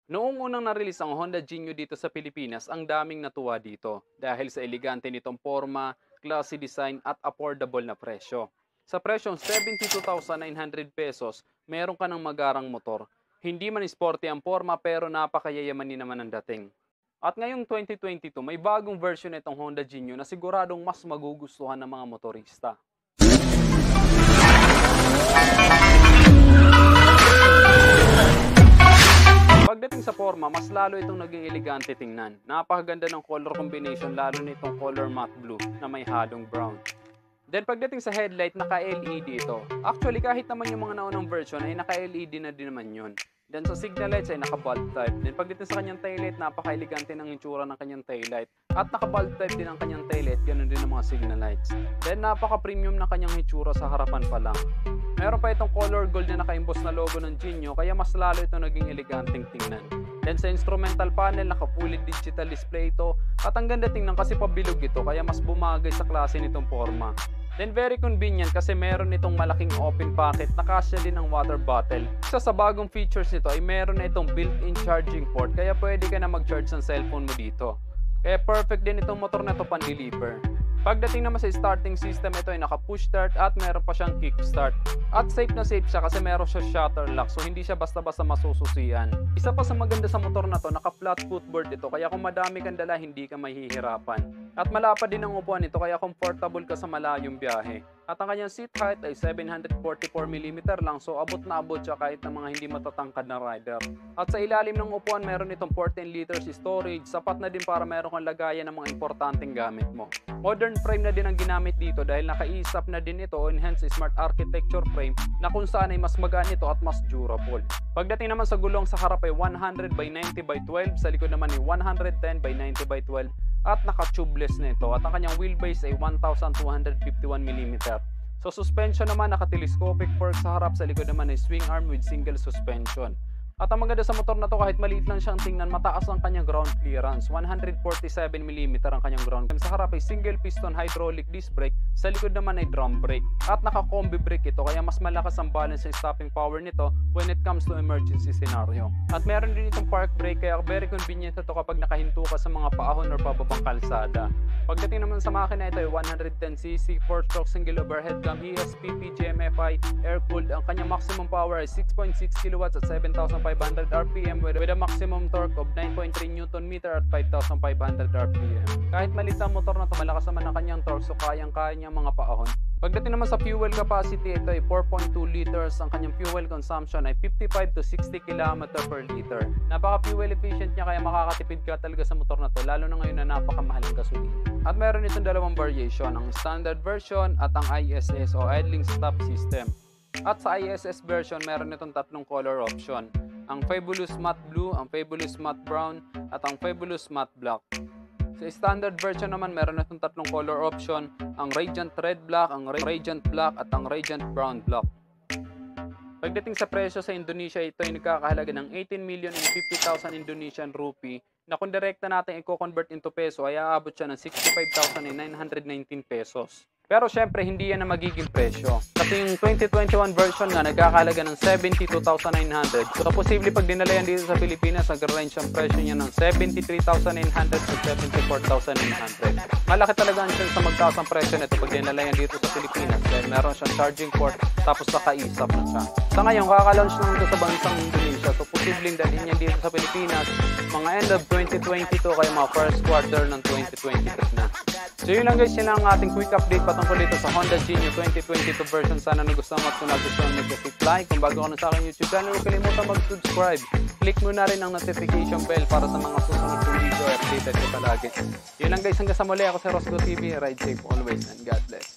Noong unang na-release ang Honda Genio dito sa Pilipinas, ang daming natuwa dito dahil sa elegante nitong forma, classy design at affordable na presyo. Sa presyong 72,900 pesos, meron ka ng magarang motor. Hindi man sporty ang forma pero napakayayaman din naman ang dating. At ngayong 2022, may bagong version nitong Honda Genio na siguradong mas magugustuhan ng mga motorista. Pagdating sa forma, mas lalo itong naging elegante tingnan. Napakaganda ng color combination, lalo na itong color matte blue na may halong brown. Then pagdating sa headlight, naka-LED ito. Actually, kahit naman yung mga naunang version ay naka-LED na din naman yun. Then sa signal lights ay naka-bulb type. Then pagdating sa kanyang taillight, napaka-elegante ng itsura ng kanyang taillight. At naka-bulb type din ang kanyang taillight, ganun din ang mga signal lights. Then napaka-premium ng kanyang itsura sa harapan pa lang. Meron pa itong color gold na naka-emboss na logo ng Genio, kaya mas lalo ito naging eleganteng tingnan. Then sa instrumental panel, naka-fully digital display ito. At ang ganda tingnan kasi pabilog ito, kaya mas bumagay sa klase nitong forma. Then very convenient kasi meron itong malaking open pocket na kasya din ang water bottle. Isa sa bagong features nito ay meron na itong built-in charging port, kaya pwede ka na mag-charge ng cellphone mo dito. Kaya perfect din itong motor na ito pan-deliver. Pagdating naman sa starting system, ito ay naka-push start at meron pa siyang kick start. At safe na safe siya kasi meron siya shutter lock, so hindi siya basta-basta masususian. Isa pa sa maganda sa motor na to, naka-flat footboard ito, kaya kung madami kang dala, hindi ka mahihirapan. At malapad din ang upuan nito, kaya comfortable ka sa malayong biyahe. At ang kanyang seat height ay 744mm lang, so abot na abot siya kahit ng mga hindi matatangkad na rider. At sa ilalim ng upuan, meron itong 14 liters storage, sapat na din para meron kang lagayan ng mga importanteng gamit mo. Modern frame na din ang ginamit dito dahil naka-ESAP na din ito o enhanced smart architecture frame na kung saan ay mas magaan ito at mas durable. Pagdating naman sa gulong, sa harap ay 100x90x12, sa likod naman ay 110x90x12 at naka-tubeless na ito at ang kanyang wheelbase ay 1,251mm. So suspension naman, naka-telescopic fork sa harap, sa likod naman ay swing arm with single suspension. At ang maganda sa motor na to, kahit maliit lang siyang tingnan, mataas ang kanyang ground clearance. 147mm ang kanyang ground. Sa harap ay single piston hydraulic disc brake, sa likod naman ay drum brake. At naka-combi brake ito, kaya mas malakas ang balance and stopping power nito when it comes to emergency scenario. At meron din itong park brake, kaya very convenient ito kapag nakahinto ka sa mga paahon or pababang kalsada. Pagdating naman sa makina, ito ay 110cc, 4-stroke single overhead cam, ESP, PGM-FI, air-cooled. Ang kanyang maximum power ay 6.6 kW at 7,500 RPM with a maximum torque of 9.3 Nm at 5,500 RPM. Kahit maliit ang motor na ito, malakas naman ang kanyang torque, so kayang-kaya niya mga paahon. Pagdating naman sa fuel capacity, ito ay 4.2 liters. Ang kanyang fuel consumption ay 55 to 60 km per liter. Napaka-fuel efficient niya, kaya makakatipid ka talaga sa motor na to, lalo na ngayon na napakamahal ang gasolina. At meron itong dalawang variation, ang standard version at ang ISS o idling stop system. At sa ISS version, meron itong tatlong color option. Ang Fabulous Matte Blue, ang Fabulous Matte Brown, at ang Fabulous Matte Black. Sa standard version naman, meron itong tatlong color option, ang Radiant Red Black, ang Radiant Black, at ang Radiant Brown Black. Pagdating sa presyo sa Indonesia, ito ay nagkakahalaga ng 18,050,000 Indonesian Rupiah, na kung direkta natin i-convert into peso ay aabot siya ng 65,919 pesos. Pero syempre, hindi yan ang magiging presyo. Kasi yung 2021 version nga, nagkakahalaga ng 72,900. So, posible pag dinala yan dito sa Pilipinas, nag-range ang presyo niya ng 73,900 to 74,900. Malaki talaga ang chance na magtaas ang presyo nito pag dinala yan dito sa Pilipinas. Dahil meron siyang charging port, tapos naka-ESAP na siya. Sa ngayon, kakalaunch lang ito sa bansang Indonesia. So, posibleng dalhin yan dito sa Pilipinas, mga end of 2022 kaya mga first quarter ng 2023 na. So yun lang guys, yun lang ang ating quick update patungkol dito sa Honda Genio 2022 version. Sana nagustuhan mo at kung nagustuhan mo, click like. Kung bago ka na sa aking YouTube channel, huwag kalimutan mag-subscribe. Click mo na rin ang notification bell para sa mga susunod na video, updated ko palagi. Yun lang guys, hanggang sa muli, ako si Rosgo TV. Ride safe always and God bless.